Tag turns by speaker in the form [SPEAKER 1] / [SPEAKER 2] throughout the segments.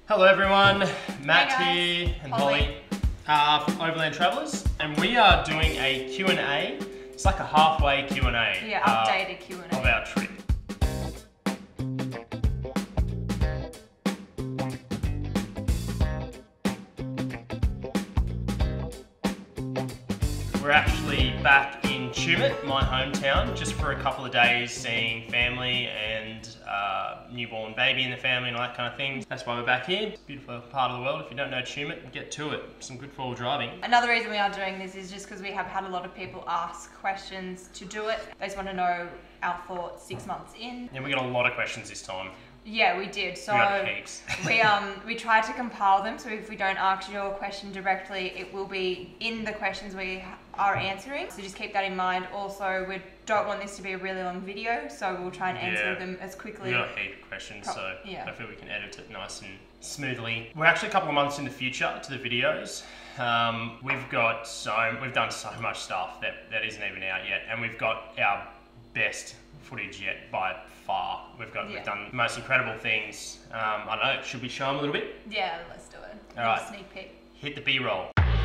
[SPEAKER 1] Hello everyone, Matt
[SPEAKER 2] Hey
[SPEAKER 1] here and Holly from Overland Travellers, and we are doing a Q&A. It's like a halfway Q&A.
[SPEAKER 2] Yeah, updated Q&A.
[SPEAKER 1] Of our trip. We're actually back in Tumut, my hometown, just for a couple of days seeing family and newborn baby in the family and all that kind of thing. That's why we're back here. Beautiful part of the world. If you don't know Tumut, get to it. Some good four-wheel driving.
[SPEAKER 2] Another reason we are doing this is just because we have had a lot of people ask questions to do it. They just want to know our thoughts 6 months in.
[SPEAKER 1] And we got a lot of questions this time.
[SPEAKER 2] Yeah, we did. So
[SPEAKER 1] we got heaps.
[SPEAKER 2] we tried to compile them, so if we don't ask your question directly, it will be in the questions we are answering. So just keep that in mind. Also, we don't want this to be a really long video, so we'll try and answer them as quickly.
[SPEAKER 1] We got a heap of questions, so
[SPEAKER 2] yeah.
[SPEAKER 1] hopefully we can edit it nice and smoothly. We're actually a couple of months in the future to the videos. We've done so much stuff that isn't even out yet, and we've got our best footage yet by far. We've done the most incredible things. I don't know, should we show them a little bit?
[SPEAKER 2] Yeah, let's do it.
[SPEAKER 1] All right.
[SPEAKER 2] Sneak peek. Hit
[SPEAKER 1] the B-roll.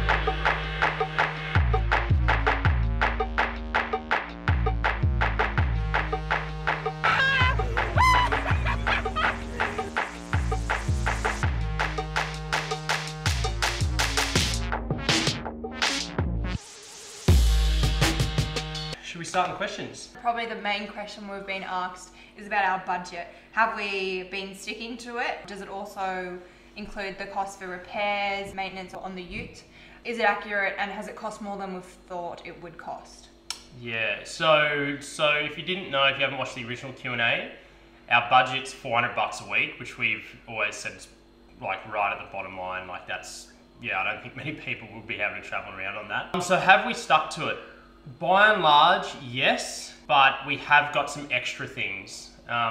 [SPEAKER 1] Should we start with questions?
[SPEAKER 2] Probably the main question we've been asked is about our budget. Have we been sticking to it? Does it also include the cost for repairs, maintenance on the ute? Is it accurate, and has it cost more than we've thought it would cost?
[SPEAKER 1] Yeah, so if you didn't know, if you haven't watched the original Q&A, our budget's $400 a week, which we've always said is like right at the bottom line. Like that's, yeah, I don't think many people will be having to travel around on that. So have we stuck to it? By and large, yes, but we have got some extra things.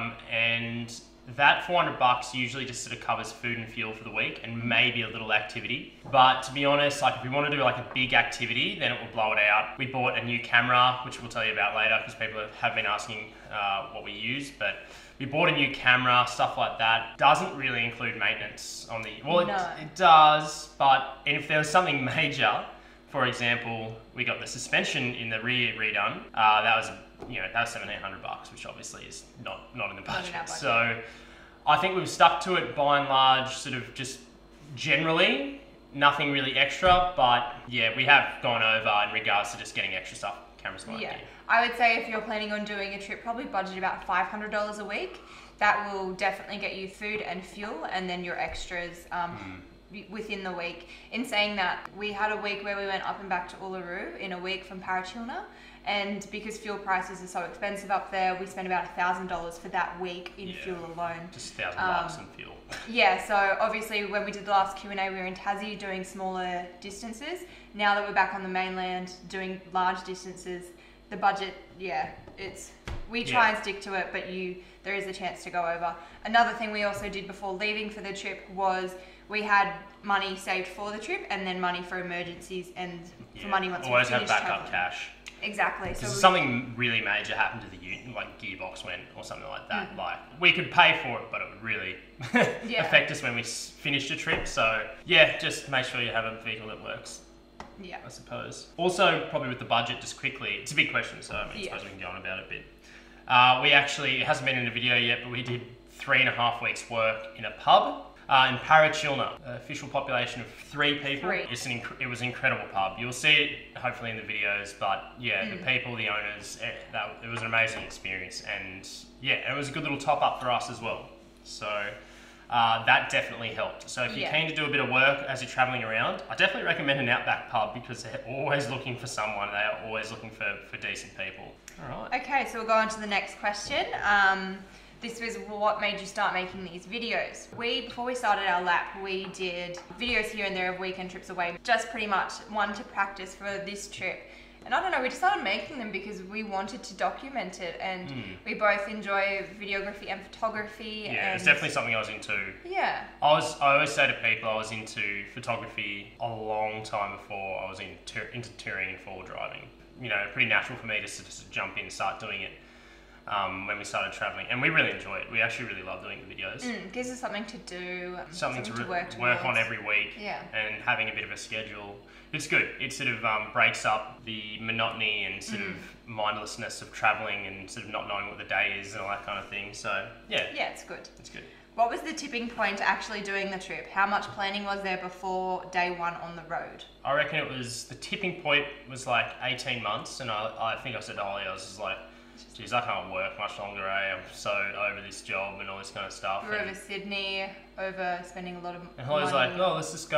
[SPEAKER 1] And that $400 usually just sort of covers food and fuel for the week and maybe a little activity. But to be honest, like if we want to do like a big activity, then it will blow it out. We bought a new camera, which we'll tell you about later because people have been asking what we use, but we bought a new camera, stuff like that. Doesn't really include maintenance on the, well,
[SPEAKER 2] no.
[SPEAKER 1] it does, but if there was something major, for example, we got the suspension in the rear redone. That was $1,700, which obviously is not in the budget. So I think we've stuck to it by and large, sort of just generally, nothing really extra, but yeah, we have gone over in regards to just getting extra stuff. Cameras might
[SPEAKER 2] yeah. I would say if you're planning on doing a trip, probably budget about $500 a week. That will definitely get you food and fuel, and then your extras within the week. In saying that, we had a week where we went up and back to Uluru in a week from Parachilna, and because fuel prices are so expensive up there, we spent about $1,000 for that week in fuel alone.
[SPEAKER 1] Just $1,000 in fuel.
[SPEAKER 2] Yeah, so obviously when we did the last Q&A, we were in Tassie doing smaller distances. Now that we're back on the mainland doing large distances, the budget, we try and stick to it, but there is a chance to go over. Another thing we also did before leaving for the trip was we had money saved for the trip and then money for emergencies and for money once we finished
[SPEAKER 1] always have backup
[SPEAKER 2] traveling.
[SPEAKER 1] cash.
[SPEAKER 2] Exactly. So
[SPEAKER 1] something really major happened to the ute, like gearbox went or something like that. Like we could pay for it, but it would really affect us when we finished a trip. So yeah, just make sure you have a vehicle that works.
[SPEAKER 2] Yeah.
[SPEAKER 1] I suppose. Also, probably with the budget, just quickly, it's a big question, so I suppose we can go on about it a bit. It hasn't been in a video yet, but we did 3.5 weeks work in a pub. In Parachilna, official population of 3 people. It was an incredible pub. You'll see it hopefully in the videos, but yeah, the people, the owners, it was an amazing experience, and yeah, it was a good little top up for us as well. So that definitely helped. So if you're keen to do a bit of work as you're traveling around, I definitely recommend an Outback pub because they're always looking for someone. They are always looking for decent people. All right.
[SPEAKER 2] Okay, so we'll go on to the next question. This was what made you start making these videos. Before we started our lap, we did videos here and there of weekend trips away, just pretty much one to practice for this trip. And I don't know, we just started making them because we wanted to document it, and we both enjoy videography and photography.
[SPEAKER 1] Yeah, it's definitely something I was into.
[SPEAKER 2] Yeah.
[SPEAKER 1] I always say to people I was into photography a long time before I was into touring and four-wheel driving. You know, pretty natural for me to jump in and start doing it. when we started traveling, and we really enjoy it. We actually really love doing the videos.
[SPEAKER 2] Gives us something to do,
[SPEAKER 1] Something to
[SPEAKER 2] work
[SPEAKER 1] on every week,
[SPEAKER 2] Yeah.
[SPEAKER 1] and having a bit of a schedule. It's good. It sort of breaks up the monotony and sort of mindlessness of traveling and sort of not knowing what the day is and all that kind of thing. So yeah,
[SPEAKER 2] it's good.
[SPEAKER 1] It's good.
[SPEAKER 2] What was the tipping point to actually doing the trip? How much planning was there before day one on the road?
[SPEAKER 1] I reckon it was, the tipping point was like 18 months, and I think I said to Holly, I was just like, geez, I can't work much longer, I'm so over this job and all this kind of stuff.
[SPEAKER 2] We're over Sydney, over spending a lot of money.
[SPEAKER 1] And Holly's like, oh, let's just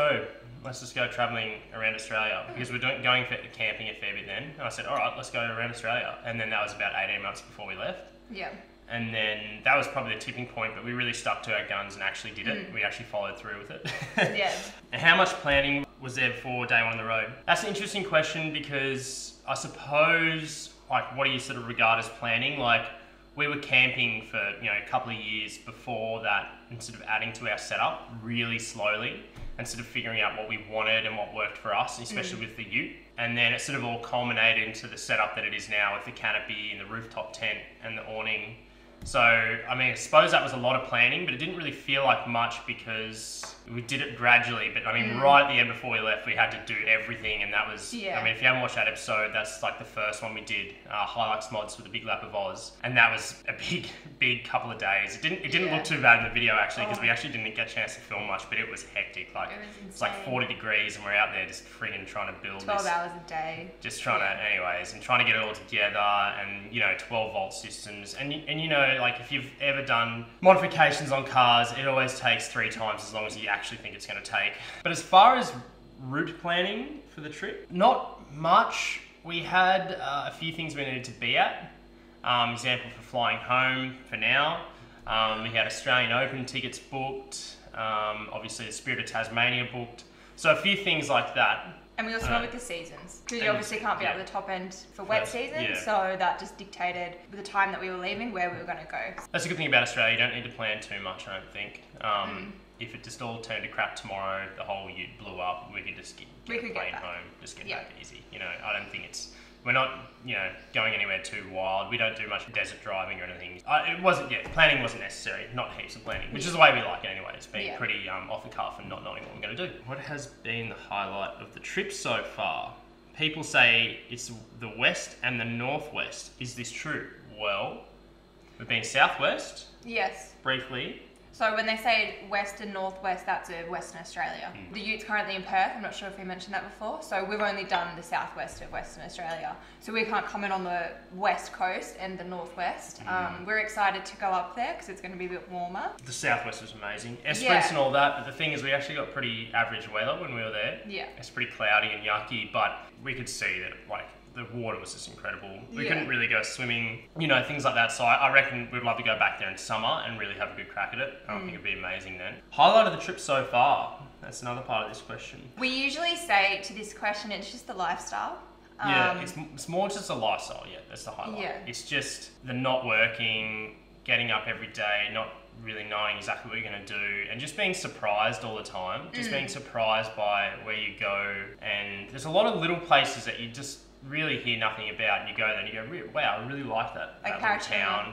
[SPEAKER 1] go travelling around Australia, because we're going for camping a fair bit then. And I said, all right, let's go around Australia. And then that was about 18 months before we left.
[SPEAKER 2] Yeah.
[SPEAKER 1] And then that was probably the tipping point, but we really stuck to our guns and actually did it. We actually followed through with it.
[SPEAKER 2] Yeah.
[SPEAKER 1] And how much planning was there before day one on the road? That's an interesting question, because I suppose, like, what do you sort of regard as planning? Like, we were camping for, a couple of years before that, and sort of adding to our setup really slowly and sort of figuring out what we wanted and what worked for us, especially with the ute. And then it sort of all culminated into the setup that it is now, with the canopy and the rooftop tent and the awning. So, I mean, I suppose that was a lot of planning, but it didn't really feel like much because we did it gradually. But I mean, right at the end before we left, we had to do everything, and that was, I mean, if you haven't watched that episode, that's like the first one we did, Hilux Mods with the Big Lap of Oz. And that was a big couple of days. It didn't look too bad in the video, actually, because we actually didn't get a chance to film much, but it was hectic. Like, it's like 40 degrees, and we're out there just friggin' trying to build
[SPEAKER 2] 12 hours a day.
[SPEAKER 1] Just trying to, anyways, and trying to get it all together, and 12-volt systems, and like, if you've ever done modifications on cars, it always takes 3 times as long as you actually think it's going to take. But as far as route planning for the trip, not much. We had a few things we needed to be at. Example for flying home for now. We had Australian Open tickets booked. Obviously the Spirit of Tasmania booked. So a few things like that.
[SPEAKER 2] And we also went with the seasons, because you obviously can't be at the top end for wet season, so that just dictated the time that we were leaving where we were going to go.
[SPEAKER 1] That's a good thing about Australia, you don't need to plan too much, I don't think. If it just all turned to crap tomorrow, the whole ute blew up, we could just get a plane home, just get back easy. I don't think we're not, going anywhere too wild. We don't do much desert driving or anything. Planning wasn't necessary, not heaps of planning, which is the way we like it anyway. It's being pretty off the cuff and not knowing what we're going to do. What has been the highlight of the trip so far? People say it's the west and the northwest. Is this true? Well, we've been southwest.
[SPEAKER 2] Yes.
[SPEAKER 1] Briefly.
[SPEAKER 2] So when they say west and northwest, that's Western Australia. The ute's currently in Perth. I'm not sure if we mentioned that before. So we've only done the southwest of Western Australia. So we can't comment on the west coast and the northwest. We're excited to go up there because it's going to be a bit warmer.
[SPEAKER 1] The southwest was amazing. Esperance and all that, but the thing is we actually got pretty average weather when we were there.
[SPEAKER 2] Yeah.
[SPEAKER 1] It's pretty cloudy and yucky, but we could see that, like, the water was just incredible. We couldn't really go swimming, things like that. So I reckon we'd love to go back there in summer and really have a good crack at it. I think it'd be amazing then. Highlight of the trip so far? That's another part of this question.
[SPEAKER 2] We usually say to this question, it's just the lifestyle.
[SPEAKER 1] It's more just a lifestyle. Yeah, that's the highlight.
[SPEAKER 2] Yeah.
[SPEAKER 1] It's just the not working, getting up every day, not really knowing exactly what you're going to do, and just being surprised all the time. Just being surprised by where you go, and there's a lot of little places that you just really hear nothing about, and you go there and you go, wow, I really like that little town.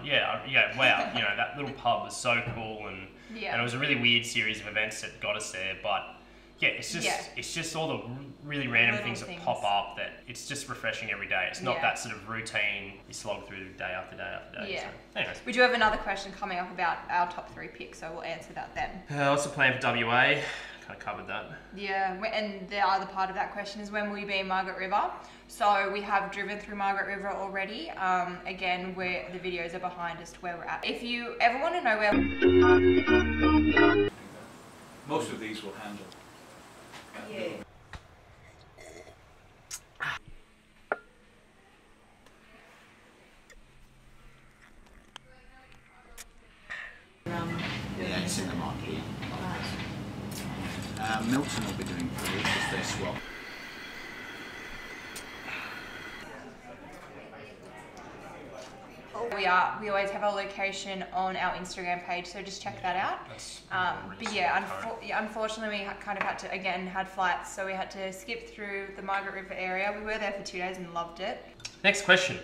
[SPEAKER 1] Wow, that little pub was so cool, and it was a really weird series of events that got us there, but it's just all the really random things that pop up that it's just refreshing every day. It's not that sort of routine you slog through day after day after day.
[SPEAKER 2] Yeah.
[SPEAKER 1] So, anyways.
[SPEAKER 2] We do have another question coming up about our top 3 picks, so we'll answer that then.
[SPEAKER 1] What's the plan for WA? Kind of covered that.
[SPEAKER 2] Yeah, and the other part of that question is when will we be in Margaret River? So we have driven through Margaret River already. Again, where the videos are behind us to where we're at. If you ever want to know where...
[SPEAKER 3] Most of these will handle.
[SPEAKER 2] Yeah.
[SPEAKER 3] Yeah, it's in the market. Milton will be doing food because they swap.
[SPEAKER 2] We always have our location on our Instagram page, so just check that out. But yeah, unfortunately we kind of had flights, so we had to skip through the Margaret River area. We were there for 2 days and loved it.
[SPEAKER 1] Next question.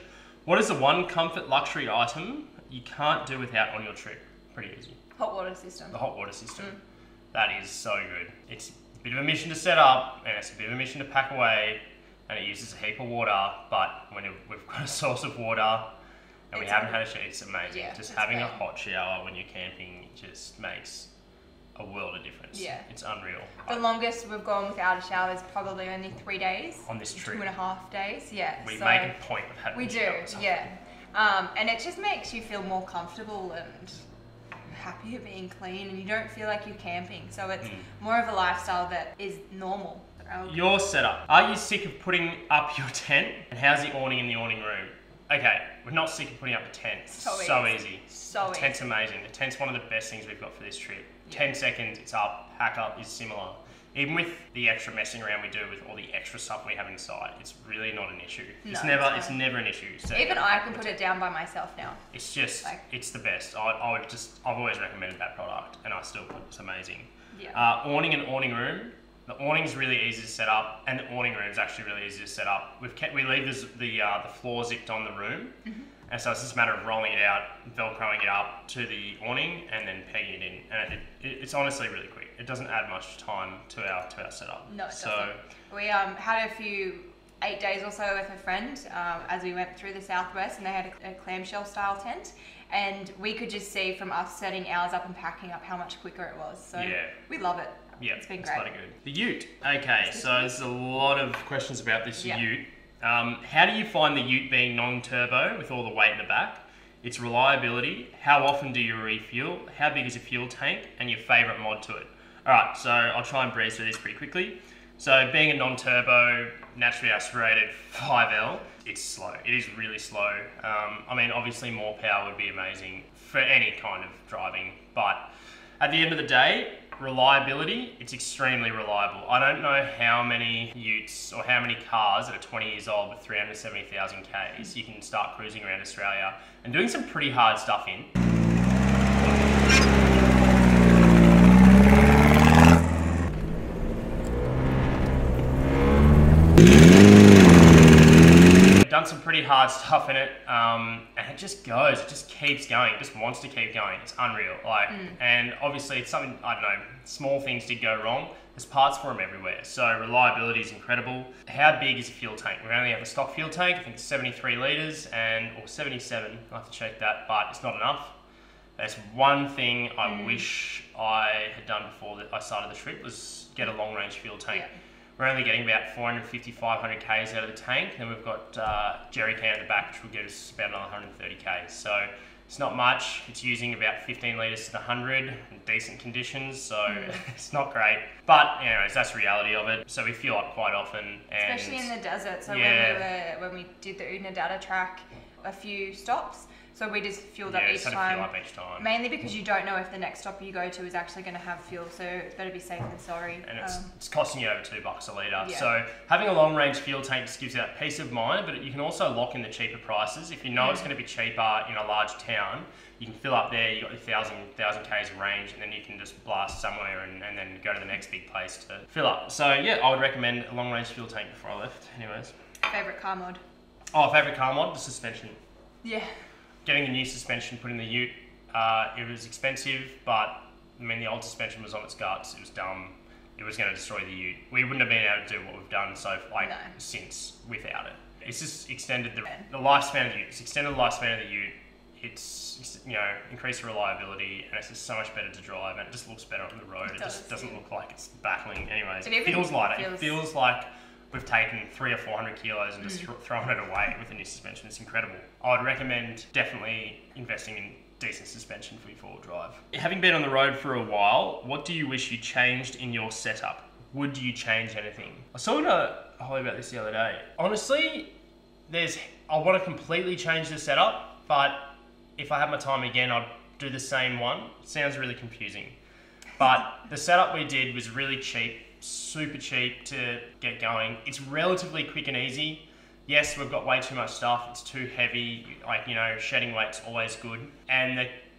[SPEAKER 1] What is the one comfort luxury item you can't do without on your trip? Pretty easy.
[SPEAKER 2] Hot water system.
[SPEAKER 1] The hot water system. That is so good. It's a bit of a mission to set up, and it's a bit of a mission to pack away, and it uses a heap of water, but when we've got a source of water and we haven't had a shower, it's amazing.
[SPEAKER 2] Yeah,
[SPEAKER 1] just
[SPEAKER 2] it's
[SPEAKER 1] having a
[SPEAKER 2] great.
[SPEAKER 1] hot shower when you're camping just makes a world of difference.
[SPEAKER 2] Yeah.
[SPEAKER 1] It's unreal.
[SPEAKER 2] The longest we've gone without a shower is probably only 3 days.
[SPEAKER 1] On this trip.
[SPEAKER 2] 2.5 days, yeah.
[SPEAKER 1] We
[SPEAKER 2] so
[SPEAKER 1] make a point of having
[SPEAKER 2] we
[SPEAKER 1] a
[SPEAKER 2] do,
[SPEAKER 1] shower.
[SPEAKER 2] yeah. And it just makes you feel more comfortable and happier being clean, and you don't feel like you're camping. So it's more of a lifestyle that is normal.
[SPEAKER 1] Your setup. Are you sick of putting up your tent? And how's the awning in the awning room? Okay, we're not sick of putting up a tent.
[SPEAKER 2] So
[SPEAKER 1] easy.
[SPEAKER 2] So
[SPEAKER 1] The tent's amazing. The tent's one of the best things we've got for this trip.
[SPEAKER 2] Yeah.
[SPEAKER 1] 10 seconds, it's up. Pack up is similar. Even with the extra messing around we do with all the extra stuff we have inside, it's really not an issue.
[SPEAKER 2] No,
[SPEAKER 1] It's never an issue. So
[SPEAKER 2] Even I can put it down by myself now.
[SPEAKER 1] It's just,
[SPEAKER 2] like-
[SPEAKER 1] it's the best. I've always recommended that product, and I still think it's amazing.
[SPEAKER 2] Yeah.
[SPEAKER 1] Awning and awning room. The awning's really easy to set up, and the awning room's actually really easy to set up. We leave the floor zipped on the room, and so it's just a matter of rolling it out, velcroing it up to the awning, and then pegging it in. And it's honestly really quick. It doesn't add much time to our setup.
[SPEAKER 2] No, it
[SPEAKER 1] so
[SPEAKER 2] doesn't. We had a few 8 days or so with a friend as we went through the southwest, and they had a clamshell style tent, and we could just see from us setting ours up and packing up how much quicker it was. So
[SPEAKER 1] Yeah.
[SPEAKER 2] we love it.
[SPEAKER 1] yeah,
[SPEAKER 2] it's been
[SPEAKER 1] it's
[SPEAKER 2] great.
[SPEAKER 1] bloody good. The ute. Okay, so there's a lot of questions about this
[SPEAKER 2] Yeah.
[SPEAKER 1] ute. How do you find the ute being non-turbo with all the weight in the back? Its reliability. How often do you refuel? How big is your fuel tank? And your favourite mod to it. Alright, so I'll try and breeze through this pretty quickly. So being a non-turbo, naturally aspirated 5L, it's slow. It is really slow. I mean, obviously more power would be amazing for any kind of driving, but at the end of the day, reliability, it's extremely reliable. I don't know how many utes or how many cars that are 20 years old with 370,000 Ks you can start cruising around Australia and doing some pretty hard stuff in. Done some pretty hard stuff in it, and it just goes. It just keeps going. It just wants to keep going. It's unreal. And obviously, it's something, I don't know. Small things did go wrong. There's parts for them everywhere. So reliability is incredible. How big is a fuel tank? We only have a stock fuel tank. I think it's 73 litres or 77. I have to check that, but it's not enough. There's one thing I wish I had done before that I started the trip was get a long range fuel tank.
[SPEAKER 2] Yeah.
[SPEAKER 1] We're only getting about 450, 500 Ks out of the tank. Then we've got jerry can at the back, which will give us about another 130 Ks. So it's not much. It's using about 15 litres to the 100 in decent conditions. So it's not great. But anyways, that's the reality of it. So we fuel up quite often. And
[SPEAKER 2] Especially in the desert. So
[SPEAKER 1] Yeah.
[SPEAKER 2] when we did the Unadilla track, a few stops, so we just fueled up each
[SPEAKER 1] so to
[SPEAKER 2] time.
[SPEAKER 1] fuel up each time.
[SPEAKER 2] Mainly because you don't know if the next stop you go to is actually going to have fuel, so it's better be safe than sorry.
[SPEAKER 1] And it's costing you over $2 a litre.
[SPEAKER 2] Yeah.
[SPEAKER 1] So having a long range fuel tank just gives you that peace of mind, but you can also lock in the cheaper prices. If you know it's going to be cheaper in a large town, you can fill up there, you've got your 1,000 Ks of range, and then you can just blast somewhere and then go to the next big place to fill up. So yeah, I would recommend a long range fuel tank before I left anyways.
[SPEAKER 2] Favorite car mod?
[SPEAKER 1] Oh, favourite car mod? The suspension.
[SPEAKER 2] Yeah.
[SPEAKER 1] Getting the new suspension put in the ute, it was expensive, but I mean the old suspension was on its guts. It was dumb. It was going to destroy the ute. We wouldn't have been able to do what we've done since without it. It's just extended the lifespan of the ute. It's extended the lifespan of the ute. It's increased reliability, and it's just so much better to drive, and it just looks better on the road. It just doesn't look like it's battling. Anyways, it feels lighter. It feels like we've taken 300 or 400 kilos and just thrown it away with the new suspension. It's incredible. I would recommend definitely investing in decent suspension for your four-wheel drive. Having been on the road for a while, what do you wish you changed in your setup? Would you change anything? I was talking to Holly about this the other day. Honestly, I want to completely change the setup, but if I had my time again, I'd do the same one. It sounds really confusing. But the setup we did was really cheap. Super cheap to get going. It's relatively quick and easy. Yes, we've got way too much stuff. It's too heavy. Shedding weight's always good. And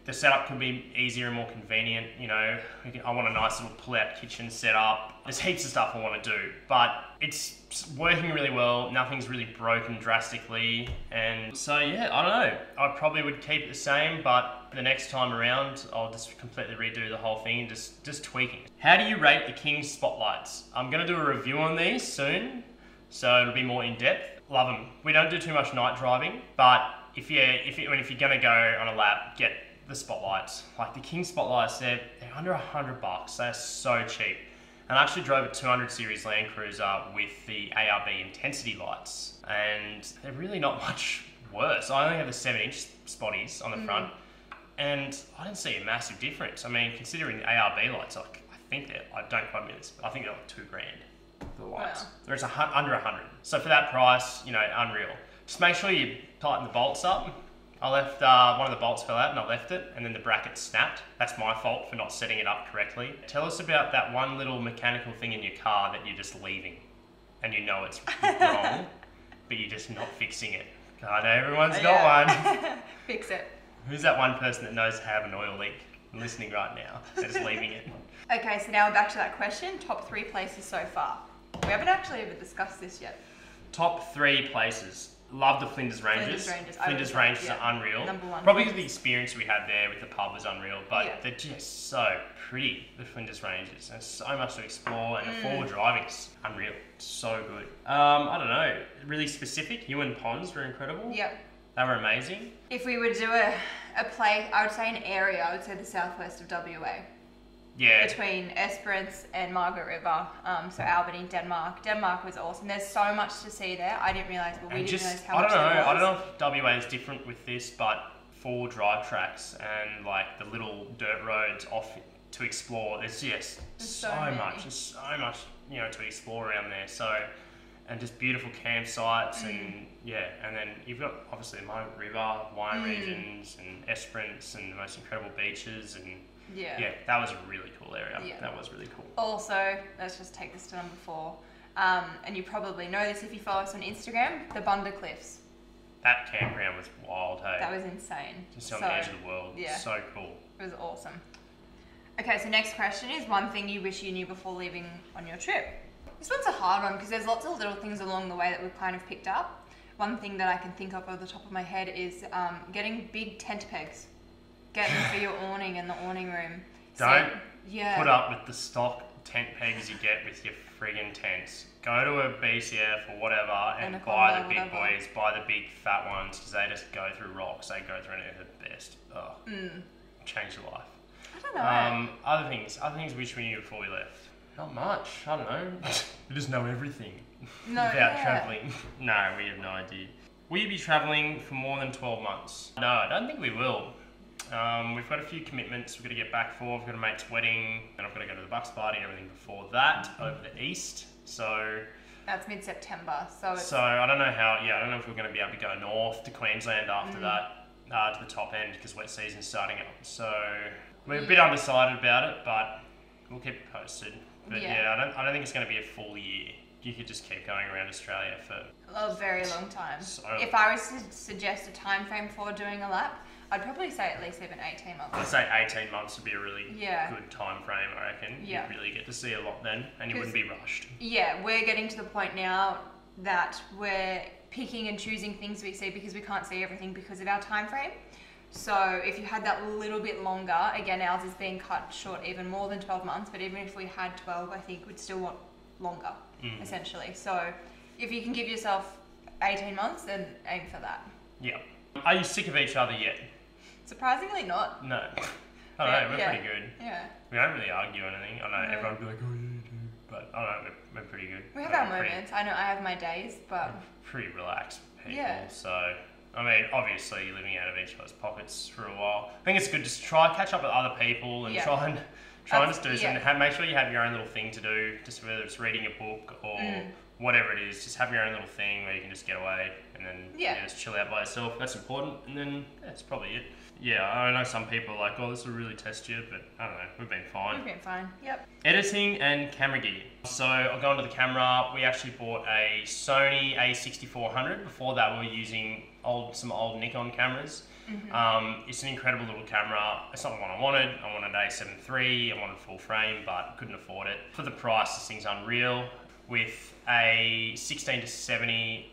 [SPEAKER 1] the setup could be easier and more convenient. You know, I want a nice little pull-out kitchen set up. There's heaps of stuff I want to do, but it's working really well. Nothing's really broken drastically, and so yeah, I don't know. I probably would keep it the same, but the next time around, I'll just completely redo the whole thing and just tweaking. How do you rate the King's spotlights? I'm gonna do a review on these soon, so it'll be more in depth. Love them. We don't do too much night driving, but if you're gonna go on a lap, get the spotlights. Like the King spotlights, they're under $100. They're so cheap. And I actually drove a 200 series Land Cruiser with the ARB intensity lights, and they're really not much worse. I only have the 7-inch spotties on the front, and I didn't see a massive difference. I mean, considering the ARB lights, like I don't quite miss, but I think they're like $2,000 for the lights.
[SPEAKER 2] Wow.
[SPEAKER 1] Whereas under 100. So for that price, you know, unreal. Just make sure you tighten the bolts up. I left, one of the bolts fell out and I left it, and then the bracket snapped. That's my fault for not setting it up correctly. Tell us about that one little mechanical thing in your car that you're just leaving and you know it's wrong, but you're just not fixing it. I know everyone's got one.
[SPEAKER 2] Fix it.
[SPEAKER 1] Who's that one person that knows how to have an oil leak and listening right now? They're just leaving it.
[SPEAKER 2] Okay, so now we're back to that question. Top 3 places so far. We haven't actually ever discussed this yet.
[SPEAKER 1] Top 3 places. Love the Flinders Ranges. Flinders Ranges are unreal.
[SPEAKER 2] Number 1.
[SPEAKER 1] Probably because the experience we had there with the pub was unreal, but they're just so pretty, the Flinders Ranges. There's so much to explore, and the forward driving's unreal. So good. I don't know, really specific. Ewan Ponds were incredible.
[SPEAKER 2] Yep.
[SPEAKER 1] They were amazing.
[SPEAKER 2] If we would do a play, I would say an area, I would say the southwest of WA.
[SPEAKER 1] Yeah.
[SPEAKER 2] Between Esperance and Margaret River, so Albany, Denmark. Denmark was awesome. There's so much to see there. I didn't realise, but we didn't realise how much there was.
[SPEAKER 1] I don't know if WA is different with this, but 4 drive tracks and like the little dirt roads off to explore. There's just so much. There's so much, you know, to explore around there. So, and just beautiful campsites and and then you've got obviously the Margaret River, wine regions and Esperance and the most incredible beaches and. Yeah, that was a really cool area. Yeah. That was really cool.
[SPEAKER 2] Also, let's just take this to number 4. And you probably know this if you follow us on Instagram, the Bunda Cliffs.
[SPEAKER 1] That campground was wild, hey?
[SPEAKER 2] That was insane.
[SPEAKER 1] Just on the edge of the world.
[SPEAKER 2] Yeah.
[SPEAKER 1] So cool.
[SPEAKER 2] It was awesome. Okay, so next question is one thing you wish you knew before leaving on your trip. This one's a hard one because there's lots of little things along the way that we've kind of picked up. One thing that I can think of off the top of my head is getting big tent pegs. Get them for your awning in the awning room.
[SPEAKER 1] Don't put up with the stock tent pegs you get with your friggin' tents. Go to a BCF or whatever and buy the big boys, buy the big fat ones because they just go through rocks. They go through and they're the best. Change your life.
[SPEAKER 2] I don't know.
[SPEAKER 1] Other things which we knew before we left. Not much. I don't know. We just know everything about travelling. No, we have no idea. Will you be travelling for more than 12 months? No, I don't think we will. We've got a few commitments we've got to get back for. We've got a mate's wedding, and I've got to go to the Bucks party and everything before that over the east. So
[SPEAKER 2] that's mid-September. So
[SPEAKER 1] I don't know how. Yeah, I don't know if we're going to be able to go north to Queensland after that to the top end because wet season's starting up. So we're a bit undecided about it, but we'll keep it posted. But I don't think it's going to be a full year. You could just keep going around Australia for
[SPEAKER 2] a very long time.
[SPEAKER 1] So
[SPEAKER 2] if I was to suggest a time frame for doing a lap, I'd probably say at least even 18 months.
[SPEAKER 1] I'd say 18 months would be a really good time frame, I reckon.
[SPEAKER 2] Yeah.
[SPEAKER 1] You'd really get to see a lot then, and you wouldn't be rushed.
[SPEAKER 2] Yeah, we're getting to the point now that we're picking and choosing things we see because we can't see everything because of our time frame. So if you had that little bit longer, again, ours is being cut short even more than 12 months, but even if we had 12, I think we'd still want longer, essentially. So if you can give yourself 18 months, then aim for that.
[SPEAKER 1] Yeah. Are you sick of each other yet?
[SPEAKER 2] Surprisingly not.
[SPEAKER 1] No. I don't know, we're pretty good.
[SPEAKER 2] Yeah.
[SPEAKER 1] We don't really argue or anything. I know everyone would be like, oh yeah, you do. But I don't know, we're pretty good.
[SPEAKER 2] We have our moments. I know I have my days, but...
[SPEAKER 1] Pretty relaxed people.
[SPEAKER 2] Yeah.
[SPEAKER 1] So, I mean, obviously living out of each other's pockets for a while. I think it's good just try catch up with other people and try and just do something. Make sure you have your own little thing to do, just whether it's reading a book or whatever it is, just have your own little thing where you can just get away and then just chill out by yourself. That's important. And then that's probably it. Yeah, I know some people are like, oh, this will really test you, but I don't know, we've been fine.
[SPEAKER 2] We've been fine, yep.
[SPEAKER 1] Editing and camera gear. So I'll go onto the camera. We actually bought a Sony A6400. Before that, we were using some old Nikon cameras. It's an incredible little camera. It's not the one I wanted. I wanted an A7 III, I wanted full frame, but couldn't afford it. For the price, this thing's unreal. With a 16 to 70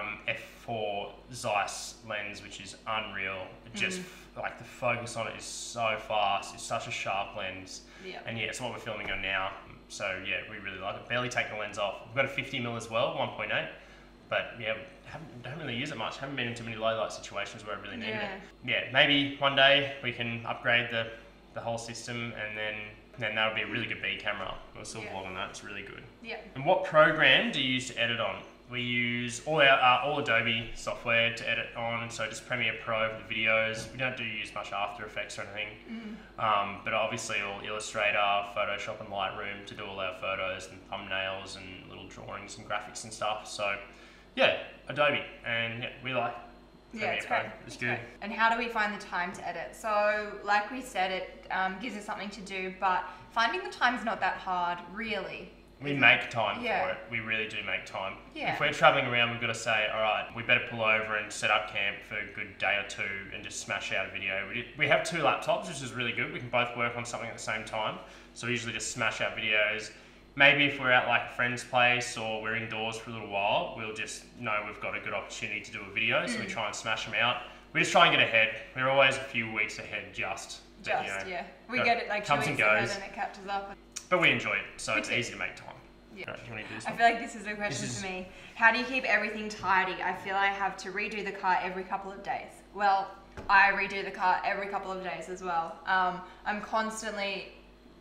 [SPEAKER 1] f4 Zeiss lens, which is unreal. It just like the focus on it is so fast. It's such a sharp lens.
[SPEAKER 2] Yeah.
[SPEAKER 1] And yeah, it's what we're filming on now. So yeah, we really like it. Barely take the lens off. We've got a 50mm as well, 1.8. But yeah, don't really use it much. Haven't been in too many low light situations where I really needed it. Yeah, maybe one day we can upgrade the whole system, and then that'll be a really good B camera. We'll still vlog on that. It's really good.
[SPEAKER 2] Yeah.
[SPEAKER 1] And what program do you use to edit on? We use all Adobe software to edit on, so just Premiere Pro for the videos. We don't use much After Effects or anything, but obviously all Illustrator, Photoshop and Lightroom to do all our photos and thumbnails and little drawings and graphics and stuff. So yeah, Adobe, and yeah, we like Premiere
[SPEAKER 2] it's
[SPEAKER 1] Pro.
[SPEAKER 2] great.
[SPEAKER 1] It's good.
[SPEAKER 2] And how do we find the time to edit? So like we said, it gives us something to do, but finding the time's not that hard, really.
[SPEAKER 1] We make time for it. We really do make time.
[SPEAKER 2] Yeah.
[SPEAKER 1] If we're travelling around, we've got to say, all right, we better pull over and set up camp for a good day or two and just smash out a video. We have 2 laptops, which is really good. We can both work on something at the same time. So we usually just smash out videos. Maybe if we're at like a friend's place or we're indoors for a little while, we'll just know we've got a good opportunity to do a video. So we try and smash them out. We just try and get ahead. We're always a few weeks ahead just. But,
[SPEAKER 2] yeah. We get it like 2
[SPEAKER 1] comes
[SPEAKER 2] weeks
[SPEAKER 1] and
[SPEAKER 2] ahead
[SPEAKER 1] goes.
[SPEAKER 2] and it catches up.
[SPEAKER 1] But we enjoy it, so
[SPEAKER 2] We
[SPEAKER 1] it's
[SPEAKER 2] do.
[SPEAKER 1] easy to make time.
[SPEAKER 2] Yeah.
[SPEAKER 1] Right, do you want to do
[SPEAKER 2] I
[SPEAKER 1] something?
[SPEAKER 2] feel like this is a question for me. How do you keep everything tidy? I feel I have to redo the car every couple of days. Well, I redo the car every couple of days as well. I'm constantly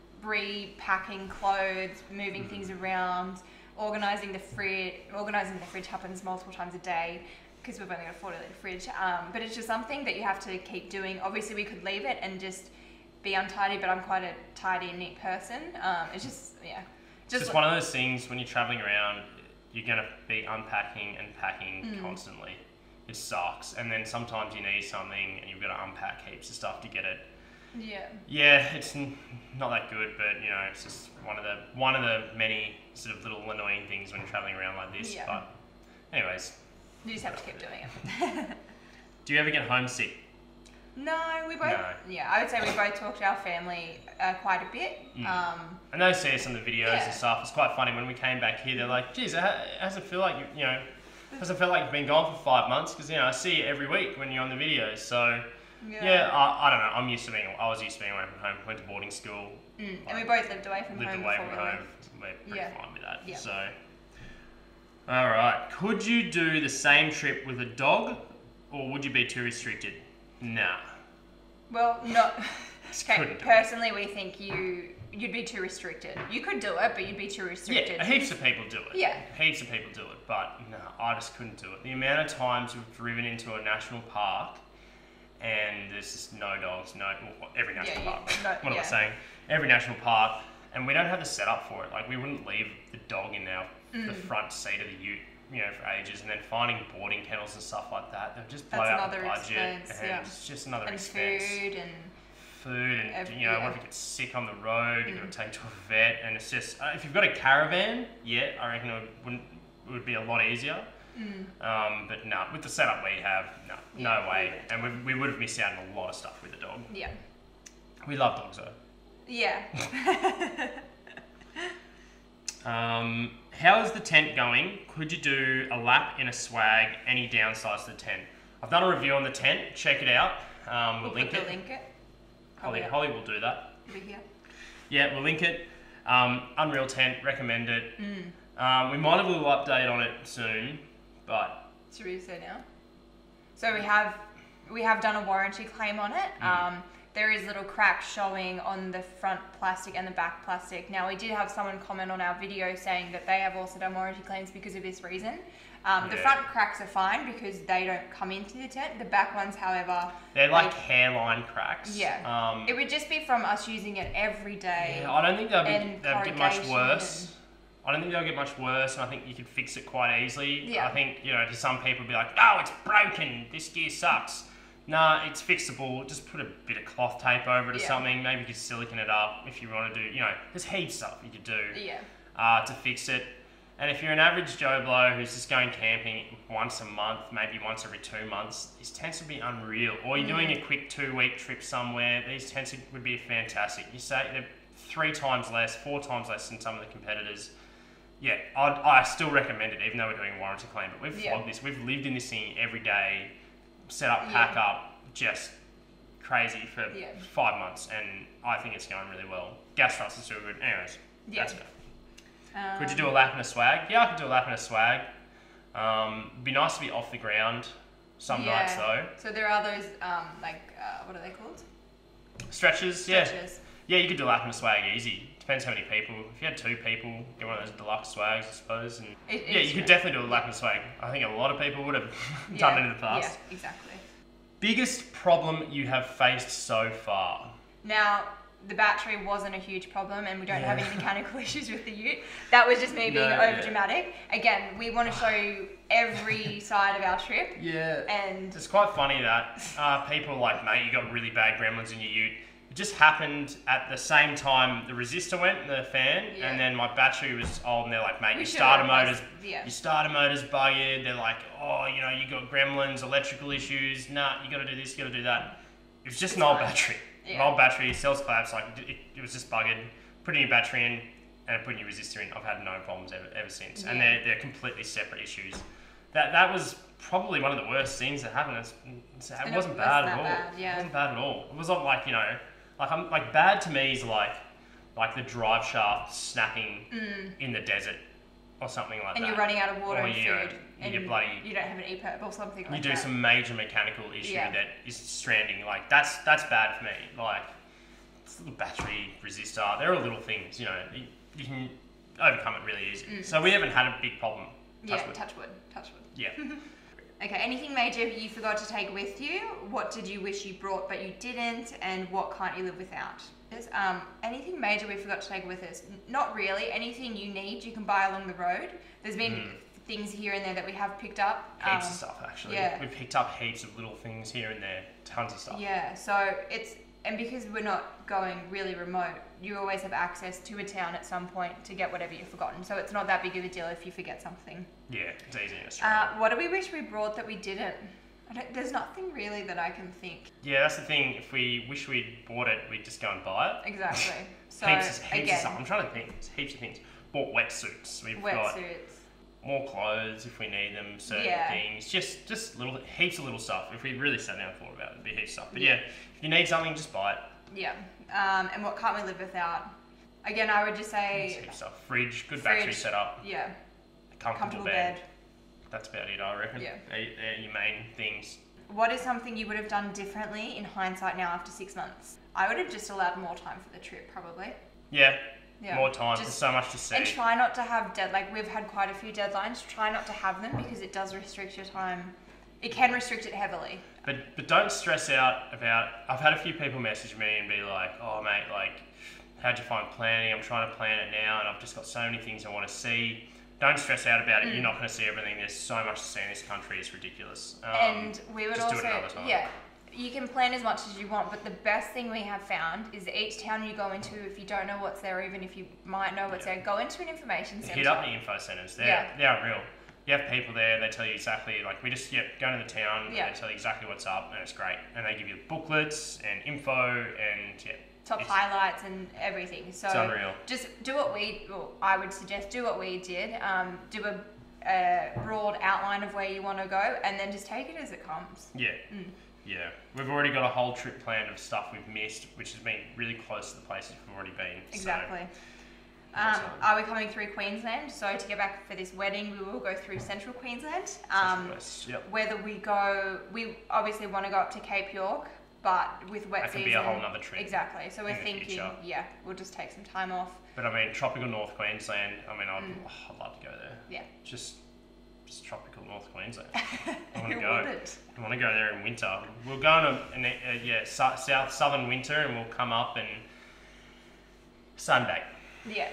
[SPEAKER 2] repacking clothes, moving things around, organising the fridge. Organising the fridge happens multiple times a day because we've only got a 40-litre fridge. But it's just something that you have to keep doing. Obviously, we could leave it and just be untidy, but I'm quite a tidy and neat person. It's just, yeah.
[SPEAKER 1] It's just one of those things when you're travelling around, you're going to be unpacking and packing constantly. It sucks. And then sometimes you need something and you've got to unpack heaps of stuff to get it.
[SPEAKER 2] Yeah.
[SPEAKER 1] Yeah, it's not that good, but you know, it's just one of the many sort of little annoying things when you're travelling around like this.
[SPEAKER 2] Yeah.
[SPEAKER 1] But anyways.
[SPEAKER 2] You just have to keep doing it.
[SPEAKER 1] Do you ever get homesick?
[SPEAKER 2] No, we both.
[SPEAKER 1] No.
[SPEAKER 2] Yeah, I would say we both talk to our family quite a bit.
[SPEAKER 1] And they see us on the videos
[SPEAKER 2] Yeah.
[SPEAKER 1] and stuff. It's quite funny when we came back here. They're like, "Geez, it doesn't feel like doesn't feel like you've been gone for 5 months because I see you every week when you're on the videos." So yeah, I don't know. I was used to being away from home. Went to boarding school.
[SPEAKER 2] And we both lived away from
[SPEAKER 1] Lived
[SPEAKER 2] home
[SPEAKER 1] away
[SPEAKER 2] before
[SPEAKER 1] from
[SPEAKER 2] we
[SPEAKER 1] home.
[SPEAKER 2] left.
[SPEAKER 1] We're pretty fine with that.
[SPEAKER 2] Yeah.
[SPEAKER 1] So, all right. Could you do the same trip with a dog, or would you be too restricted? Nah.
[SPEAKER 2] Well, no.
[SPEAKER 1] Just
[SPEAKER 2] Okay,
[SPEAKER 1] couldn't do it.
[SPEAKER 2] personally, we think you'd be too restricted. You could do it, but you'd be too restricted.
[SPEAKER 1] Yeah, heaps of people do it.
[SPEAKER 2] Yeah.
[SPEAKER 1] Heaps of people do it, but no, I just couldn't do it. The amount of times we've driven into a national park and there's just no dogs, every national
[SPEAKER 2] Yeah,
[SPEAKER 1] park.
[SPEAKER 2] no,
[SPEAKER 1] What am I
[SPEAKER 2] yeah.
[SPEAKER 1] saying? Every national park, and we don't have the setup for it. Like, we wouldn't leave the dog in the front seat of the ute, for ages, and then finding boarding kennels and stuff like that, they'll just blow
[SPEAKER 2] That's
[SPEAKER 1] out the
[SPEAKER 2] another
[SPEAKER 1] budget,
[SPEAKER 2] expense,
[SPEAKER 1] and
[SPEAKER 2] yeah.
[SPEAKER 1] it's just another
[SPEAKER 2] And
[SPEAKER 1] expense.
[SPEAKER 2] food and
[SPEAKER 1] What if you get sick on the road? You've got to take to a vet, and it's just if you've got a caravan, I reckon it would be a lot easier. But no, with the setup we have, no way, and we would have missed out on a lot of stuff with the dog.
[SPEAKER 2] Yeah.
[SPEAKER 1] We love dogs though.
[SPEAKER 2] Yeah.
[SPEAKER 1] How is the tent going? Could you do a lap in a swag? Any downsides to the tent? I've done a review on the tent. Check it out. We'll link
[SPEAKER 2] put
[SPEAKER 1] it.
[SPEAKER 2] the link it.
[SPEAKER 1] Holly will do that.
[SPEAKER 2] Over here.
[SPEAKER 1] Yeah, we'll link it. Unreal tent, recommend it. We might have a little update on it soon, but
[SPEAKER 2] Should we say now? So we have done a warranty claim on it. There is little cracks showing on the front plastic and the back plastic. Now, we did have someone comment on our video saying that they have also done warranty claims because of this reason. The front cracks are fine because they don't come into the tent. The back ones, however...
[SPEAKER 1] they're like hairline cracks.
[SPEAKER 2] Yeah. It would just be from us using it every day.
[SPEAKER 1] Yeah, I don't think they'll
[SPEAKER 2] and
[SPEAKER 1] get much
[SPEAKER 2] corrugation
[SPEAKER 1] worse. I don't think they'll get much worse, and I think you could fix it quite easily.
[SPEAKER 2] Yeah.
[SPEAKER 1] I think, to some people be like, "Oh, it's broken, this gear sucks." Nah, it's fixable. Just put a bit of cloth tape over it or
[SPEAKER 2] Yeah.
[SPEAKER 1] something. Maybe you could silicone it up if you want to do, there's heaps of stuff you could do
[SPEAKER 2] Yeah.
[SPEAKER 1] to fix it. And if you're an average Joe Blow who's just going camping once a month, maybe once every 2 months, these tents would be unreal. Or you're doing a quick 2-week trip somewhere, these tents would be fantastic. You say they're 3 times less, 4 times less than some of the competitors. Yeah, I still recommend it, even though we're doing a warranty claim. But we've flogged this. We've lived in this thing every day, set up, pack up, just crazy for 5 months. And I think it's going really well. Gas trucks is still good. Anyways, that's good. Could you do a lap and a swag? Yeah, I could do a lap and a swag. It'd be nice to be off the ground some nights though.
[SPEAKER 2] So there are those, what are they called?
[SPEAKER 1] Stretches, yeah. Yeah, you could do a lap and a swag easy. Depends how many people. If you had 2 people, get one of those deluxe swags, I suppose. And you could definitely do a lap and a swag. I think a lot of people would have done it in the past.
[SPEAKER 2] Yeah, exactly.
[SPEAKER 1] Biggest problem you have faced so far?
[SPEAKER 2] Now, the battery wasn't a huge problem and we don't have any mechanical issues with the ute. That was just me being over dramatic. Again, we want to show you every side of our trip.
[SPEAKER 1] Yeah.
[SPEAKER 2] And
[SPEAKER 1] it's quite funny that people are like, mate, you got really bad gremlins in your ute. It just happened at the same time the resistor went, the fan, and then my battery was old and they're like, mate, your starter motor's buggered. They're like, oh, you know, you got gremlins, electrical issues. Nah, you got to do this, you got to do that. It was just an old battery. An old battery, cells collapsed, like it was just buggered. Put a new battery in and put a new resistor in. I've had no problems ever since. And they're completely separate issues. That was probably one of the worst things that happened. It wasn't bad at all. It wasn't bad at all. It was not like, you know, like bad to me is like the drive shaft snapping in the desert or something like that.
[SPEAKER 2] And you're running out of water and food. And
[SPEAKER 1] you
[SPEAKER 2] don't have an EPIRB or something like that.
[SPEAKER 1] You do some major mechanical issue that is stranding. Like that's bad for me. Like it's a little battery resistor. There are little things, you know, you can overcome it really easy. So we haven't had a big problem.
[SPEAKER 2] Touch wood.
[SPEAKER 1] Yeah.
[SPEAKER 2] Okay, anything major you forgot to take with you? What did you wish you brought but you didn't? And what can't you live without? Anything major we forgot to take with us? Not really. Anything you need, you can buy along the road. There's been things here and there that we have picked up.
[SPEAKER 1] Heaps of stuff, actually. Yeah. We've picked up heaps of little things here and there. Tons of stuff.
[SPEAKER 2] Yeah, so and because we're not going really remote, you always have access to a town at some point to get whatever you've forgotten. So it's not that big of a deal if you forget something.
[SPEAKER 1] Yeah, it's easy in Australia.
[SPEAKER 2] What do we wish we brought that we didn't? There's nothing really that I can think.
[SPEAKER 1] Yeah, that's the thing. If we wish we'd bought it, we'd just go and buy it.
[SPEAKER 2] Exactly. So
[SPEAKER 1] heaps of stuff. I'm trying to think. There's heaps of things. Bought wetsuits. We've got more clothes if we need them. Certain things. Just little heaps of little stuff. If we really sat down and thought about it, it'd be heaps of stuff. But yeah, if you need something, just buy it.
[SPEAKER 2] Yeah. And what can't we live without? Again, I would just say
[SPEAKER 1] heaps of stuff. Fridge, good battery setup.
[SPEAKER 2] Yeah.
[SPEAKER 1] A comfortable bed. That's about it, I reckon. Yeah. They're your main things.
[SPEAKER 2] What is something you would have done differently in hindsight now after 6 months? I would have just allowed more time for the trip, probably.
[SPEAKER 1] Yeah. More time. There's so much to see.
[SPEAKER 2] And try not to have we've had quite a few deadlines. Try not to have them because it does restrict your time. It can restrict it heavily.
[SPEAKER 1] But don't stress out about. I've had a few people message me and be like, "Oh mate, like, how'd you find planning? I'm trying to plan it now, and I've just got so many things I want to see." Don't stress out about it. You're not going to see everything. There's so much to see in this country. It's ridiculous.
[SPEAKER 2] And we would
[SPEAKER 1] just
[SPEAKER 2] also,
[SPEAKER 1] do it another time.
[SPEAKER 2] Yeah, you can plan as much as you want, but the best thing we have found is each town you go into, if you don't know what's there, or even if you might know what's there, go into an information centre.
[SPEAKER 1] Hit up the info centres. They're unreal. You have people there, they tell you exactly, like we just go to the town, and they tell you exactly what's up, and it's great. And they give you booklets and info and
[SPEAKER 2] top highlights and everything. So
[SPEAKER 1] it's unreal.
[SPEAKER 2] Just do what I would suggest, do what we did. Do a broad outline of where you want to go and then just take it as it comes.
[SPEAKER 1] Yeah. Yeah. We've already got a whole trip planned of stuff we've missed, which has been really close to the places we've already been.
[SPEAKER 2] Exactly. Are we coming through Queensland? So to get back for this wedding, we will go through Central Queensland. Whether we obviously want to go up to Cape York, but with wet season,
[SPEAKER 1] that could be a whole nother trip.
[SPEAKER 2] Exactly. So we're thinking, we'll just take some time off.
[SPEAKER 1] But I mean, tropical North Queensland. I mean, I'd love to go there.
[SPEAKER 2] Yeah.
[SPEAKER 1] Just tropical North Queensland. I want to go. I want to go there in winter. We'll go in southern winter, and we'll come up and sunbake.
[SPEAKER 2] Yeah.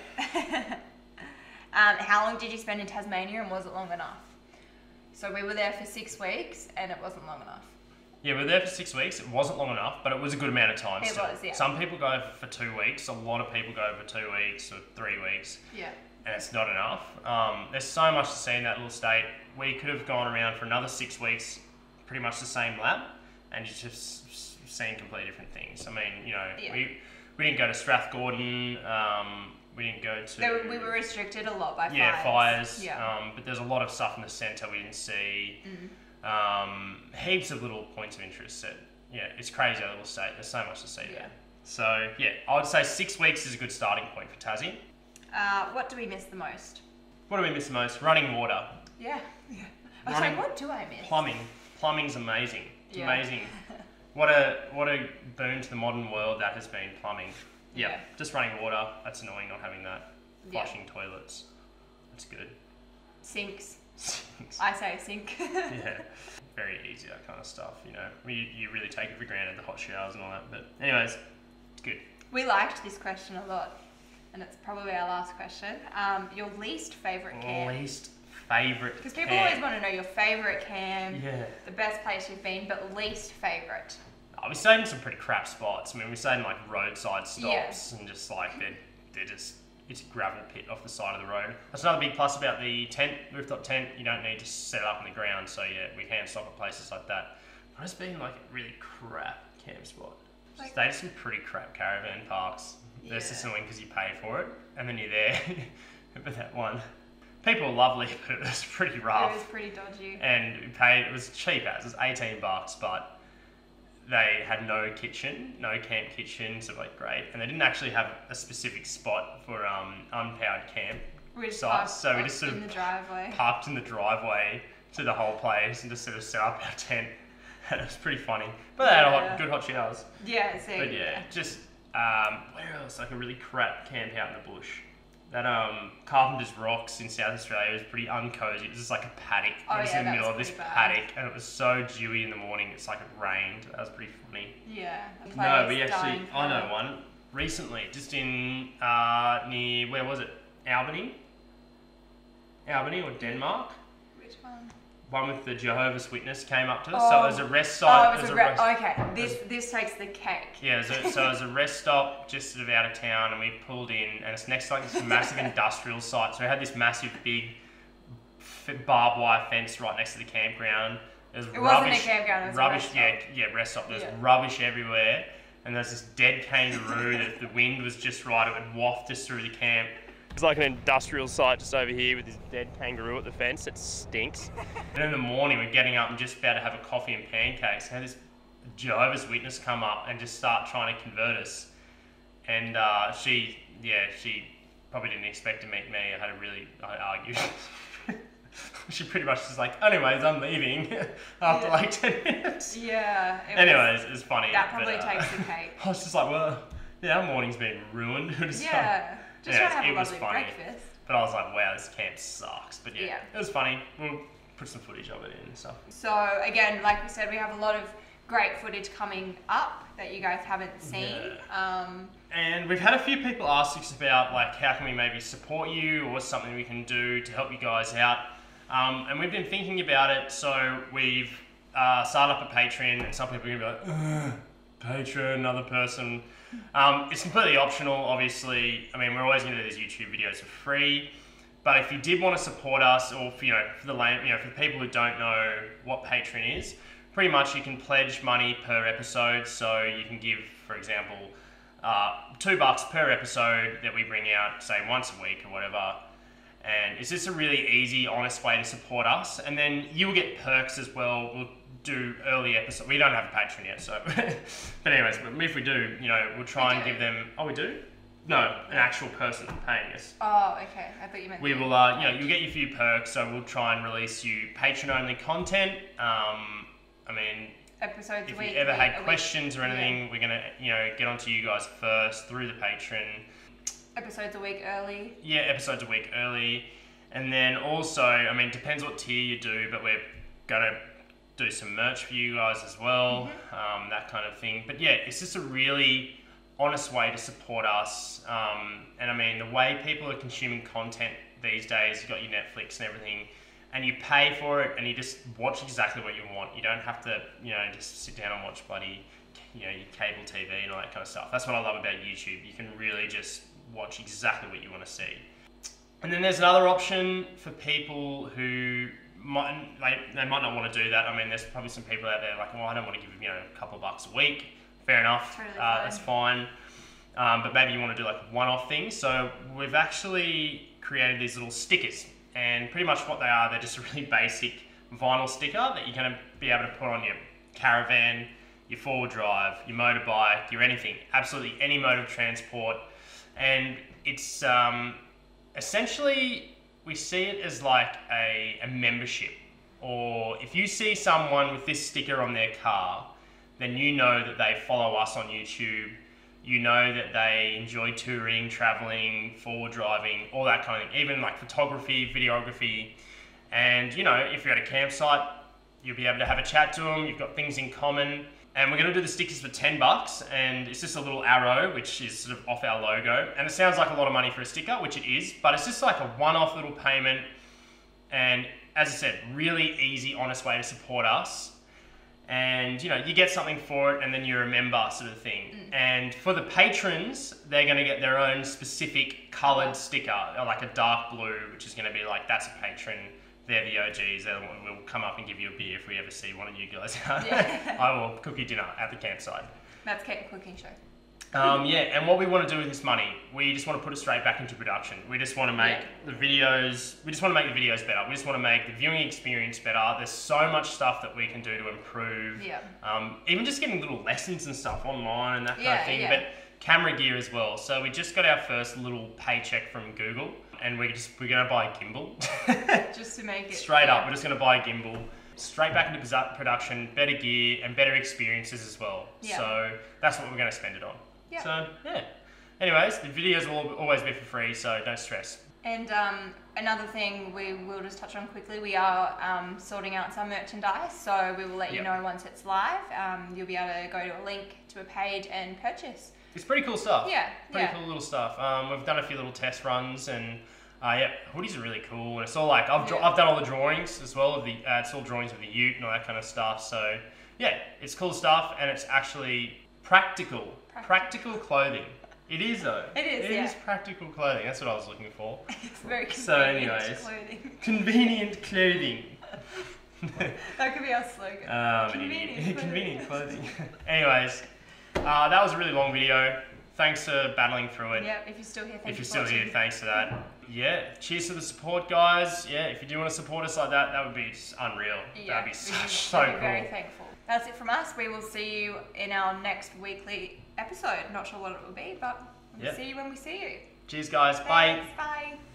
[SPEAKER 2] How long did you spend in Tasmania, and was it long enough? So we were there for 6 weeks, and it wasn't long enough.
[SPEAKER 1] Yeah, we were there for 6 weeks. It wasn't long enough, but it was a good amount of time
[SPEAKER 2] It
[SPEAKER 1] still.
[SPEAKER 2] was, yeah.
[SPEAKER 1] Some people go for 2 weeks. A lot of people go for 2 weeks or 3 weeks.
[SPEAKER 2] Yeah.
[SPEAKER 1] And it's not enough. There's so much to see in that little state. We could have gone around for another 6 weeks, pretty much the same lap, and you're just seeing completely different things. I mean,
[SPEAKER 2] Yeah.
[SPEAKER 1] we didn't go to Strathgordon. We didn't go to...
[SPEAKER 2] We were restricted a lot by fires.
[SPEAKER 1] Yeah, fires.
[SPEAKER 2] Yeah.
[SPEAKER 1] But there's a lot of stuff in the centre we didn't see. Heaps of little points of interest that, yeah, it's crazy our little state. There's so much to see there. So, yeah, I would say 6 weeks is a good starting point for Tassie.
[SPEAKER 2] What do we miss the most?
[SPEAKER 1] What do we miss the most? Running water.
[SPEAKER 2] Yeah. I was
[SPEAKER 1] Running-
[SPEAKER 2] like, what do I miss?
[SPEAKER 1] Plumbing. Plumbing's amazing. It's
[SPEAKER 2] Yeah.
[SPEAKER 1] amazing. What a boon to the modern world that has been plumbing. Yeah,
[SPEAKER 2] Yeah.
[SPEAKER 1] just running water. That's annoying not having that.
[SPEAKER 2] Yeah.
[SPEAKER 1] Flushing toilets. That's good.
[SPEAKER 2] Sinks. I say sink.
[SPEAKER 1] Yeah, very easy, that kind of stuff, You really take it for granted, the hot showers and all that. But anyways, it's good.
[SPEAKER 2] We liked this question a lot, and it's probably our last question. Your least favourite camp?
[SPEAKER 1] Least favourite
[SPEAKER 2] Because people always want to know your favourite camp,
[SPEAKER 1] Yeah.
[SPEAKER 2] the best place you've been, but least favourite.
[SPEAKER 1] We stayed in some pretty crap spots. I mean, we stayed in like roadside stops and just like they're just, it's a gravel pit off the side of the road. That's another big plus about the tent, rooftop tent. You don't need to set it up on the ground. So yeah, we can stop at places like that. But it's been like a really crap camp spot.
[SPEAKER 2] Like-
[SPEAKER 1] Stayed in some pretty crap caravan parks. That's just
[SPEAKER 2] Yeah.
[SPEAKER 1] annoying because you pay for it and then you're there. But that one, people were lovely, but it was pretty rough.
[SPEAKER 2] It was pretty dodgy.
[SPEAKER 1] And we paid, it was cheap as, it was $18, but they had no kitchen, no camp kitchen, so like great. And they didn't actually have a specific spot for unpowered camp
[SPEAKER 2] We just
[SPEAKER 1] sites,
[SPEAKER 2] parked
[SPEAKER 1] so we just sort
[SPEAKER 2] in
[SPEAKER 1] of
[SPEAKER 2] the driveway.
[SPEAKER 1] parked in the driveway to the whole place and just sort of set up our tent. And it was pretty funny. But they had good hot showers.
[SPEAKER 2] Yeah, see.
[SPEAKER 1] But yeah, just, where else? Like a really crap camp out in the bush. That Carpenter's Rocks in South Australia was pretty uncozy. It was just like a paddock.
[SPEAKER 2] Oh,
[SPEAKER 1] It was
[SPEAKER 2] yeah,
[SPEAKER 1] in the
[SPEAKER 2] that
[SPEAKER 1] middle
[SPEAKER 2] was
[SPEAKER 1] of this
[SPEAKER 2] pretty bad.
[SPEAKER 1] paddock, and it was so dewy in the morning. It's like it rained. That was pretty funny.
[SPEAKER 2] Yeah. the
[SPEAKER 1] No,
[SPEAKER 2] place
[SPEAKER 1] we actually,
[SPEAKER 2] dying
[SPEAKER 1] I know
[SPEAKER 2] for-
[SPEAKER 1] one recently, just in near, where was it? Albany or Denmark.
[SPEAKER 2] Which one?
[SPEAKER 1] One with the Jehovah's Witness came up to us. So it was a rest
[SPEAKER 2] Oh,
[SPEAKER 1] site.
[SPEAKER 2] it was
[SPEAKER 1] it
[SPEAKER 2] a
[SPEAKER 1] was a rest-
[SPEAKER 2] okay. This takes the cake.
[SPEAKER 1] Yeah, so it was a rest stop just sort of out of town, and we pulled in, and it's next to like this massive industrial site. So we had this massive, big barbed wire fence right next to the campground. There's
[SPEAKER 2] It wasn't a campground, it was a
[SPEAKER 1] rubbish.
[SPEAKER 2] rest stop.
[SPEAKER 1] Yeah, rest stop. There's
[SPEAKER 2] Yeah.
[SPEAKER 1] rubbish everywhere, and there's this dead kangaroo that the wind was just right. It would waft us through the camp. It's like an industrial site just over here with this dead kangaroo at the fence. It stinks. And in the morning, we're getting up and just about to have a coffee and pancakes. And this Jehovah's Witness come up and just start trying to convert us. And she probably didn't expect to meet me. I argued. She pretty much was like, anyways, I'm leaving after like 10 minutes.
[SPEAKER 2] Yeah.
[SPEAKER 1] Anyways, it was funny.
[SPEAKER 2] That probably
[SPEAKER 1] but,
[SPEAKER 2] takes the cake.
[SPEAKER 1] I was just like, well, yeah, our morning's been ruined.
[SPEAKER 2] Yeah. Just
[SPEAKER 1] Yeah,
[SPEAKER 2] trying to have
[SPEAKER 1] it
[SPEAKER 2] a
[SPEAKER 1] was
[SPEAKER 2] lovely
[SPEAKER 1] funny.
[SPEAKER 2] breakfast.
[SPEAKER 1] But I was like, wow, this camp sucks. But yeah,
[SPEAKER 2] Yeah.
[SPEAKER 1] it was funny. We'll put some footage of it in and stuff.
[SPEAKER 2] So again, like we said, we have a lot of great footage coming up that you guys haven't seen.
[SPEAKER 1] And we've had a few people ask us about like how can we maybe support you or what's something we can do to help you guys out. And we've been thinking about it. So we've started up a Patreon, and some people are going to be like, Patreon, another person. It's completely optional, obviously. I mean, we're always going to do these YouTube videos for free. But if you did want to support us, or for the people who don't know what Patreon is, pretty much you can pledge money per episode. So you can give, for example, $2 per episode that we bring out, say once a week or whatever. And it's just a really easy, honest way to support us. And then you'll get perks as well. We'll do early episodes. We don't have a Patreon yet, so. But anyways, if we do, we'll try and give them. Oh, we do? No, an actual person paying us.
[SPEAKER 2] Oh, okay. I thought you meant.
[SPEAKER 1] We will, you'll get your few perks. So we'll try and release you Patreon-only content. I mean,
[SPEAKER 2] Episodes a
[SPEAKER 1] if
[SPEAKER 2] week.
[SPEAKER 1] you ever
[SPEAKER 2] a
[SPEAKER 1] had
[SPEAKER 2] week.
[SPEAKER 1] questions or anything, we're gonna, get onto you guys first through the Patreon.
[SPEAKER 2] Episodes a week early.
[SPEAKER 1] Yeah, episodes a week early. And then also, I mean, depends what tier you do, but we're gonna do some merch for you guys as well, that kind of thing. But yeah, it's just a really honest way to support us. And I mean, the way people are consuming content these days, you've got your Netflix and everything, and you pay for it, and you just watch exactly what you want. You don't have to, just sit down and watch bloody, your cable TV and all that kind of stuff. That's what I love about YouTube. You can really just watch exactly what you want to see. And then there's another option for people who they might not want to do that. I mean, there's probably some people out there like, well, I don't want to give a couple of bucks a week. Fair enough.
[SPEAKER 2] Totally
[SPEAKER 1] that's fine. But maybe you want to do like one-off things. So we've actually created these little stickers, and pretty much what they are, they're just a really basic vinyl sticker that you're going to be able to put on your caravan, your four-wheel drive, your motorbike, your anything, absolutely any mode of transport. And it's essentially, we see it as like a membership. Or if you see someone with this sticker on their car, then you know that they follow us on YouTube. You know that they enjoy touring, traveling, forward driving, all that kind of thing. Even like photography, videography. And if you're at a campsite, you'll be able to have a chat to them. You've got things in common. And we're going to do the stickers for $10, and it's just a little arrow, which is sort of off our logo. And it sounds like a lot of money for a sticker, which it is, but it's just like a one-off little payment. And as I said, really easy, honest way to support us. And you get something for it, and then you're a member, sort of thing. And for the patrons, they're going to get their own specific coloured sticker, like a dark blue, which is going to be like, that's a patron. They're the OGs. We'll come up and give you a beer if we ever see one of you guys out.
[SPEAKER 2] Yeah.
[SPEAKER 1] I will cook you dinner at the campsite.
[SPEAKER 2] Matt's Cake and Cooking Show.
[SPEAKER 1] And what we want to do with this money, we just want to put it straight back into production. We just want to make the videos. We just want to make the videos better. We just want to make the viewing experience better. There's so much stuff that we can do to improve.
[SPEAKER 2] Yeah.
[SPEAKER 1] Even just getting little lessons and stuff online and that kind of thing.
[SPEAKER 2] Yeah.
[SPEAKER 1] But camera gear as well. So we just got our first little paycheck from Google, and we're going to buy a gimbal.
[SPEAKER 2] Just to make it
[SPEAKER 1] straight up. We're just going to buy a gimbal. Straight back into production, better gear and better experiences as well.
[SPEAKER 2] Yeah.
[SPEAKER 1] So that's what we're going to spend it on.
[SPEAKER 2] Yeah.
[SPEAKER 1] So, yeah. Anyways, the videos will always be for free, so don't stress.
[SPEAKER 2] And another thing we will just touch on quickly, we are sorting out some merchandise, so we will let you know once it's live. You'll be able to go to a link to a page and purchase.
[SPEAKER 1] It's pretty cool stuff.
[SPEAKER 2] Yeah.
[SPEAKER 1] Pretty cool little stuff. We've done a few little test runs, and hoodies are really cool. And it's all like, I've done all the drawings as well, of it's all drawings of the ute and all that kind of stuff. So, yeah, it's cool stuff, and it's actually practical clothing. It is though.
[SPEAKER 2] It
[SPEAKER 1] is practical clothing. That's what I was looking for.
[SPEAKER 2] It's very convenient
[SPEAKER 1] So anyways,
[SPEAKER 2] clothing.
[SPEAKER 1] Convenient clothing.
[SPEAKER 2] That could be our slogan.
[SPEAKER 1] Convenient clothing. Anyways, that was a really long video. Thanks for battling through it.
[SPEAKER 2] Yeah, if you're still here,
[SPEAKER 1] If you're still here, thanks for that. Yeah, cheers to the support, guys. Yeah, if you do want to support us like that, that would be just unreal.
[SPEAKER 2] Yeah,
[SPEAKER 1] That'd be so cool.
[SPEAKER 2] Very thankful. That's it from us. We will see you in our next weekly episode. Not sure what it will be, but we'll see you when we see you.
[SPEAKER 1] Cheers, guys. Bye.
[SPEAKER 2] Thanks, bye.